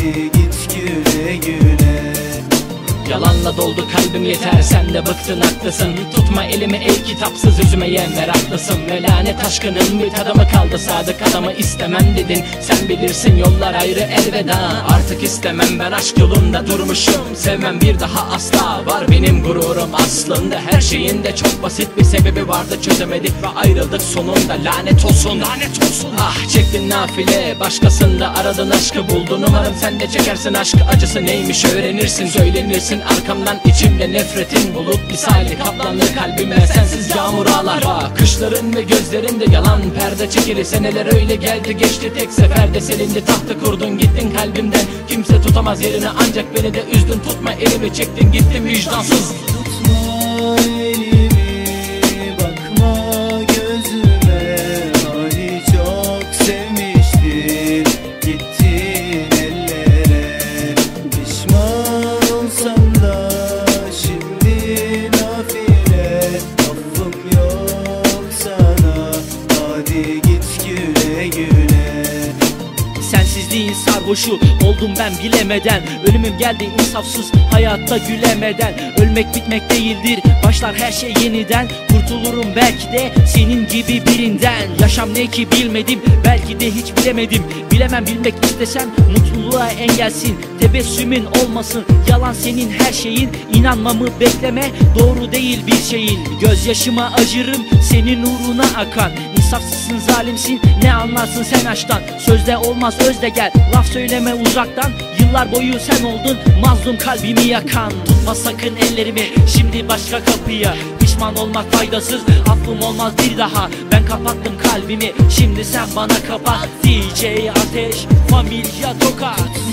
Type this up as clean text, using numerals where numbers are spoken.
hadi git güle güle. Yalanla doldu kalbim yeter, sen de bıktın haklısın. Tutma elimi el kitapsız üzmeye meraklısın. Ve lanet aşkının bir tadı mı kaldı, sadık adamı istemem dedin. Sen bilirsin yollar ayrı elveda. Artık istemem, ben aşk yolunda durmuşum. Sevmem bir daha asla, var benim gururum. Aslında her şeyin de çok basit bir sebebi vardı, çözemedik ve ayrıldık sonunda. Lanet olsun, lanet olsun. Ah çektin nafile, başkasında aradın aşkı buldun. Umarım sen de çekersin aşk acısı neymiş öğrenirsin. Söylenirsin arkamdan, içimde nefretin bulut misali kaplandı kalbime sensiz yağmur ağlar. Bakışların ve gözlerinde yalan perde çekili, seneler öyle geldi geçti, tek seferde silindi. Tahtı kurdun gittin kalbimden, kimse tutamaz yerini, ancak beni de üzdün. Tutma elimi çektin gittin vicdansız. Tutma elimi, bakma gözüme, hani çok sevmiştin gittin ellere. Pişman olsam da şimdi nafile, affım yok sana, hadi git güle güle. Sensizliğin sarhoşu oldum ben bilemeden. Ölümüm geldi insafsız hayatta gülemeden. Ölmek bitmek değildir, başlar her şey yeniden. Kurtulurum belki de senin gibi birinden. Yaşam ne ki bilmedim, belki de hiç bilemedim. Bilemem, bilmek istesem mutluluğa engelsin. Tebessümün olmasın, yalan senin her şeyin. İnanmamı bekleme, doğru değil bir şeyin. Gözyaşıma acırım, senin uğruna akan. İnsafsızsın, zalimsin, ne anlarsın sen aşktan. Sözde olmaz özde gel, laf söyleme uzaktan. Yıllar boyu sen oldun mazlum kalbimi yakan. Tutma sakın ellerimi şimdi başka kapıya. Pişman olmak faydasız, affım olmaz bir daha. Ben kapattım kalbimi, şimdi sen bana kapat. DJ Ateş, Familya Tokat.